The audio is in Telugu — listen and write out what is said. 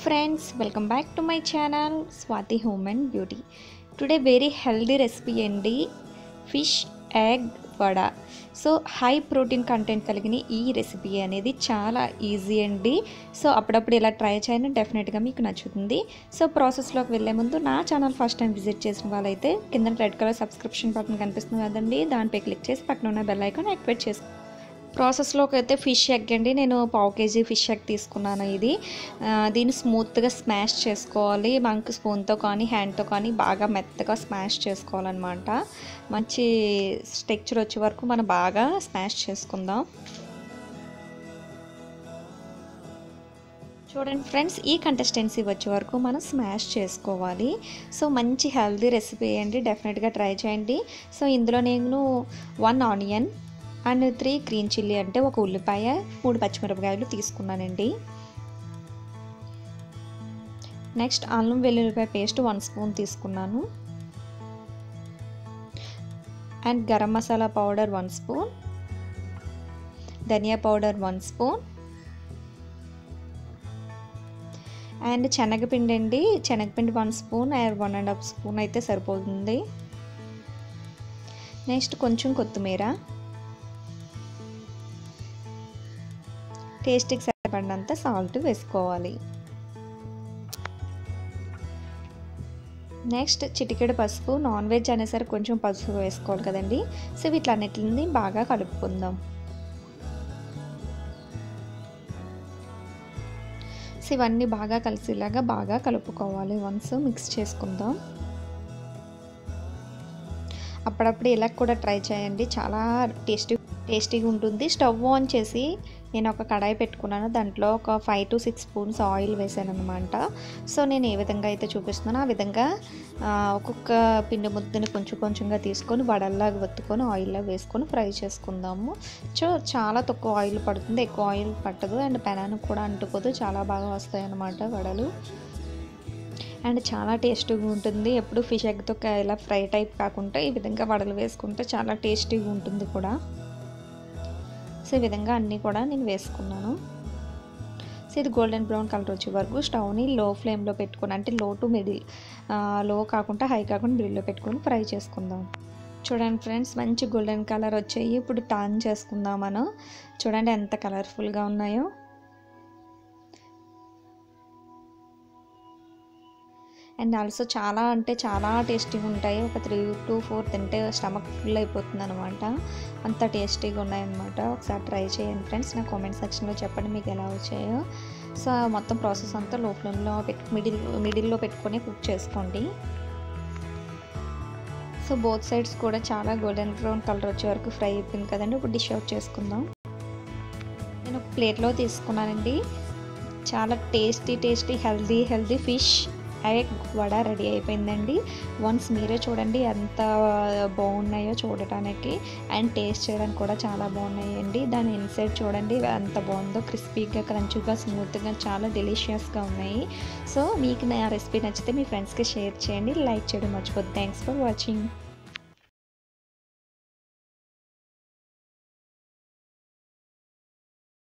friends, welcome back to my channel Swati Home and Beauty. Today very healthy recipe andi fish egg vada. So high protein content కలిగిన ఈ రెసిపీ అనేది చాలా ఈజీ అండి. సో అప్పుడప్పుడు ఇలా ట్రై చేయండి, డెఫినెట్గా మీకు నచ్చుతుంది. సో ప్రాసెస్లోకి వెళ్ళే ముందు నా ఛానల్ ఫస్ట్ టైం విజిట్ చేసిన వాళ్ళైతే కింద రెడ్ కలర్ సబ్స్క్రిప్షన్ బటన్ కనిపిస్తుంది కదండి, దానిపై క్లిక్ చేసి పక్కన ఉన్న బెల్ ఐకాన్ యాక్టివేట్ చేసుకోండి. ప్రాసెస్లోకి అయితే ఫిష్ ఎగ్ అండి, నేను పావు కేజీ ఫిష్ ఎగ్ తీసుకున్నాను. దీన్ని స్మూత్గా స్మాష్ చేసుకోవాలి. మనకు స్పూన్తో కానీ హ్యాండ్తో కానీ బాగా మెత్తగా స్మాష్ చేసుకోవాలన్నమాట. మంచి టెక్స్చర్ వచ్చే వరకు మనం బాగా స్మాష్ చేసుకుందాం. చూడండి ఫ్రెండ్స్, ఈ కన్సిస్టెన్సీ వచ్చే వరకు మనం స్మాష్ చేసుకోవాలి. సో మంచి హెల్తీ రెసిపీ అండి, డెఫినెట్గా ట్రై చేయండి. సో ఇందులో నేను 1 ఆనియన్ అండ్ 3 గ్రీన్ చిల్లీ అంటే 1 ఉల్లిపాయ, 3 పచ్చిమిరపకాయలు తీసుకున్నానండి. నెక్స్ట్ అల్లం వెల్లుల్లిపాయ పేస్ట్ 1 స్పూన్ తీసుకున్నాను. And garam masala powder 1 spoon, ధనియా పౌడర్ 1 స్పూన్, అండ్ శనగపిండి అండి, శనగపిండి 1 స్పూన్, 1.5 స్పూన్ అయితే సరిపోతుంది. నెక్స్ట్ కొంచెం కొత్తిమీర, టేస్ట్కి సరిపడినంత సాల్ట్ వేసుకోవాలి. నెక్స్ట్ చిటికెడు పసుపు, నాన్ వెజ్ అనేసరికి కొంచెం పసుపు వేసుకోవాలి కదండి. సో వీటిలన్నిటిని బాగా కలుపుకుందాం. సో ఇవన్నీ బాగా కలిసేలాగా బాగా కలుపుకోవాలి. వన్స్ మిక్స్ చేసుకుందాం. అప్పుడప్పుడు ఇలా కూడా ట్రై చేయండి, చాలా టేస్టీగా ఉంటుంది. స్టవ్ ఆన్ చేసి నేను ఒక కడాయి పెట్టుకున్నాను, దాంట్లో ఒక 5 to 6 స్పూన్స్ ఆయిల్ వేసాను అనమాట. సో నేను ఏ విధంగా అయితే చూపిస్తున్నానో ఆ విధంగా ఒక్కొక్క పిండి ముద్దని కొంచెం కొంచెంగా తీసుకొని వడల్లాగా ఒత్తుకొని ఆయిల్లో వేసుకొని ఫ్రై చేసుకుందాము. సో చాలా తక్కువ ఆయిల్ పడుతుంది, ఎక్కువ ఆయిల్ పట్టదు, అండ్ పెనానికి కూడా అంటుకోదు, చాలా బాగా వస్తాయి అన్నమాట వడలు. అండ్ చాలా టేస్టీగా ఉంటుంది. ఎప్పుడు ఫిష్ ఎగ్తో ఇలా ఫ్రై టైప్ కాకుండా ఈ విధంగా వడలు వేసుకుంటే చాలా టేస్టీగా ఉంటుంది కూడా. సో ఈ విధంగా అన్నీ కూడా నేను వేసుకున్నాను. సో ఇది గోల్డెన్ బ్రౌన్ కలర్ వచ్చే వరకు స్టవ్ని లో ఫ్లేమ్లో పెట్టుకొని, అంటే లో టు మిడిల్, లో కాకుండా హై కాకుండా మిడిల్లో పెట్టుకొని ఫ్రై చేసుకుందాం. చూడండి ఫ్రెండ్స్, మంచి గోల్డెన్ కలర్ వచ్చాయి. ఇప్పుడు టర్న్ చేసుకుందాం మనం. చూడండి ఎంత కలర్ఫుల్గా ఉన్నాయో. అండ్ ఆల్సో చాలా అంటే చాలా టేస్టీగా ఉంటాయి. ఒక 3 to 4 తింటే స్టమక్ ఫుల్ అయిపోతుంది అనమాట, అంత టేస్టీగా ఉన్నాయన్నమాట. ఒకసారి ట్రై చేయండి ఫ్రెండ్స్, నా కామెంట్ సెక్షన్లో చెప్పండి మీకు ఎలా వచ్చాయో. సో మొత్తం ప్రాసెస్ అంతా లో ఫ్లేమ్లో మిడిల్లో పెట్టుకొని కుక్ చేసుకోండి. సో బోత్ సైడ్స్ కూడా చాలా గోల్డెన్ బ్రౌన్ కలర్ వచ్చే వరకు ఫ్రై అయిపోయింది కదండి. ఇప్పుడు డిష్ అవుట్ చేసుకుందాం. నేను ఒక ప్లేట్లో తీసుకున్నానండి. చాలా tasty healthy fish egg vada ready అయిపోయిందండి. వన్స్ మీరే చూడండి ఎంత బాగున్నాయో చూడటానికి, అండ్ టేస్ట్ చేయడానికి కూడా చాలా బాగున్నాయండి. దాని ఇన్సైడ్ చూడండి ఎంత బాగుందో, క్రిస్పీగా, క్రంచీగా, స్మూత్గా, చాలా డెలిషియస్గా ఉన్నాయి. సో మీకు నా రెసిపీ నచ్చితే మీ ఫ్రెండ్స్కి షేర్ చేయండి, లైక్ చేయడం మర్చిపోద్దు. Thanks for watching.